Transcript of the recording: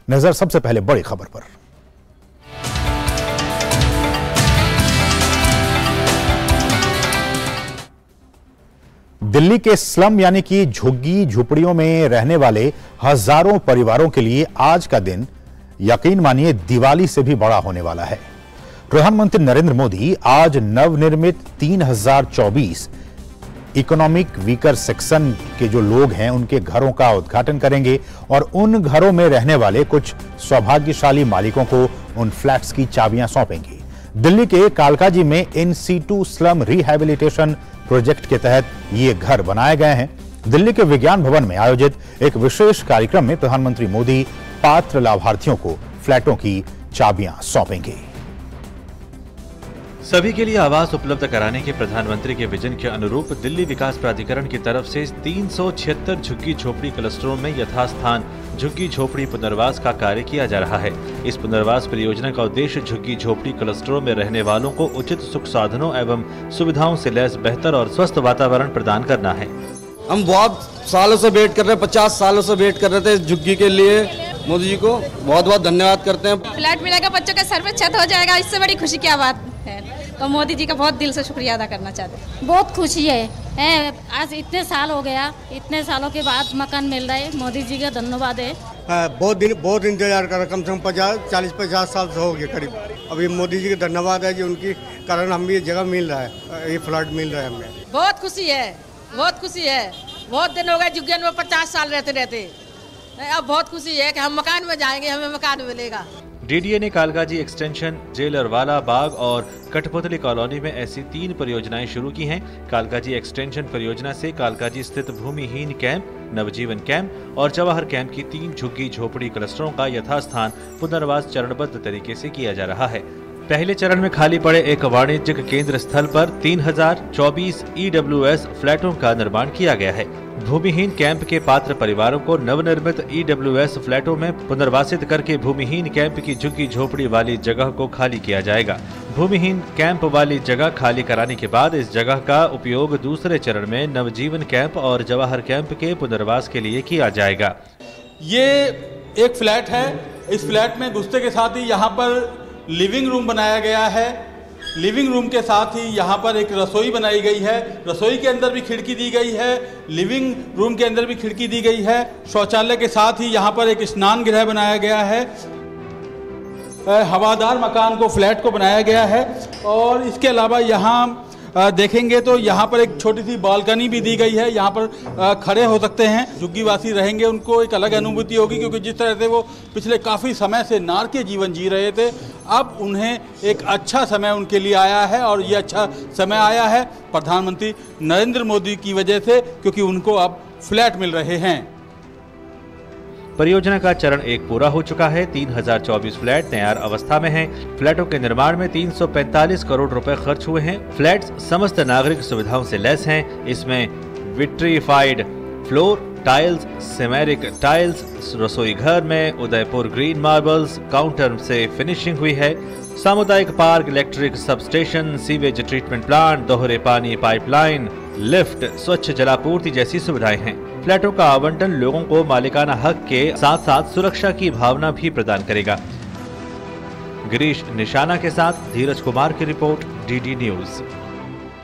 नजर सबसे पहले बड़ी खबर पर। दिल्ली के स्लम यानी कि झुग्गी झुपड़ियों में रहने वाले हजारों परिवारों के लिए आज का दिन यकीन मानिए दिवाली से भी बड़ा होने वाला है। प्रधानमंत्री नरेंद्र मोदी आज नवनिर्मित 3024 इकोनॉमिक वीकर सेक्शन के जो लोग हैं उनके घरों का उद्घाटन करेंगे और उन घरों में रहने वाले कुछ सौभाग्यशाली मालिकों को उन फ्लैट्स की चाबियां सौंपेंगे। दिल्ली के कालकाजी में in situ slum rehabilitation project के तहत ये घर बनाए गए हैं। दिल्ली के विज्ञान भवन में आयोजित एक विशेष कार्यक्रम में प्रधानमंत्री मोदी पात्र लाभार्थियों को फ्लैटों की चाबियां सौंपेंगे। सभी के लिए आवास उपलब्ध कराने के प्रधानमंत्री के विजन के अनुरूप दिल्ली विकास प्राधिकरण की तरफ से 376 झुग्गी झोपड़ी क्लस्टरों में यथास्थान झुग्गी झोपड़ी पुनर्वास का कार्य किया जा रहा है। इस पुनर्वास परियोजना का उद्देश्य झुग्गी झोपड़ी क्लस्टरों में रहने वालों को उचित सुख साधनों एवं सुविधाओं से लैस बेहतर और स्वस्थ वातावरण प्रदान करना है। हम बहुत सालों से वेट कर रहे हैं, 50 सालों से वेट कर रहे थे झुग्गी के लिए। मोदी जी को बहुत बहुत धन्यवाद करते हैं। फ्लैट मिलेगा, बच्चों का सर पे छत हो जाएगा, इससे बड़ी खुशी क्या बात है। तो मोदी जी का बहुत दिल से शुक्रिया अदा करना चाहते हैं। बहुत खुशी है। आज इतने साल हो गया, इतने सालों के बाद मकान मिल रहा है। मोदी जी का धन्यवाद है। बहुत इंतजार कर, कम से कम 40-50 साल से हो गए करीब। अभी मोदी जी का धन्यवाद है कि उनकी कारण हम ये जगह मिल रहा है, ये फ्लैट मिल रहा है हमें। बहुत खुशी है, बहुत खुशी है। बहुत दिन हो गए झुग्गियन में 50 साल रहते। अब बहुत खुशी है कि हम मकान में जाएंगे, हमें मकान मिलेगा। डीडीए ने कालकाजी एक्सटेंशन, जेलरवाला बाग और कठपुतली कॉलोनी में ऐसी 3 परियोजनाएं शुरू की हैं। कालकाजी एक्सटेंशन परियोजना से कालकाजी स्थित भूमिहीन कैंप, नवजीवन कैंप और जवाहर कैंप की 3 झुग्गी झोपड़ी क्लस्टरों का यथास्थान पुनर्वास चरणबद्ध तरीके से किया जा रहा है। पहले चरण में खाली पड़े एक वाणिज्यिक केंद्र स्थल पर 3024 EWS फ्लैटों का निर्माण किया गया है। भूमिहीन कैंप के पात्र परिवारों को नवनिर्मित EWS फ्लैटों में पुनर्वासित करके भूमिहीन कैंप की झुग्गी झोपड़ी वाली जगह को खाली किया जाएगा। भूमिहीन कैंप वाली जगह खाली कराने के बाद इस जगह का उपयोग दूसरे चरण में नवजीवन कैंप और जवाहर कैंप के पुनर्वास के लिए किया जाएगा। ये एक फ्लैट है। इस फ्लैट में घुसते के साथ ही यहाँ पर लिविंग रूम बनाया गया है। लिविंग रूम के साथ ही यहाँ पर एक रसोई बनाई गई है। रसोई के अंदर भी खिड़की दी गई है। लिविंग रूम के अंदर भी खिड़की दी गई है। शौचालय के साथ ही यहाँ पर एक स्नान गृह बनाया गया है। हवादार मकान को, फ्लैट को बनाया गया है। और इसके अलावा यहाँ देखेंगे तो यहाँ पर एक छोटी सी बालकनी भी दी गई है। यहाँ पर खड़े हो सकते हैं। झुग्गीवासी रहेंगे, उनको एक अलग अनुभूति होगी, क्योंकि जिस तरह से वो पिछले काफ़ी समय से नारकीय जीवन जी रहे थे, अब उन्हें एक अच्छा समय उनके लिए आया है। और ये अच्छा समय आया है प्रधानमंत्री नरेंद्र मोदी की वजह से, क्योंकि उनको अब फ्लैट मिल रहे हैं। परियोजना का चरण 1 पूरा हो चुका है। 3024 फ्लैट तैयार अवस्था में हैं। फ्लैटों के निर्माण में 345 करोड़ रुपए खर्च हुए हैं। फ्लैट्स समस्त नागरिक सुविधाओं से लैस हैं। इसमें vitrified floor tiles, ceramic tiles, रसोई घर में उदयपुर ग्रीन मार्बल्स, काउंटर से फिनिशिंग हुई है। सामुदायिक park, electric substation, sewage treatment plant, दोहरे पानी पाइपलाइन, लिफ्ट, स्वच्छ जलापूर्ति जैसी सुविधाएं हैं। फ्लैटों का आवंटन लोगों को मालिकाना हक के साथ साथ सुरक्षा की भावना भी प्रदान करेगा। गिरीश निशाना के साथ धीरज कुमार की रिपोर्ट, DD न्यूज।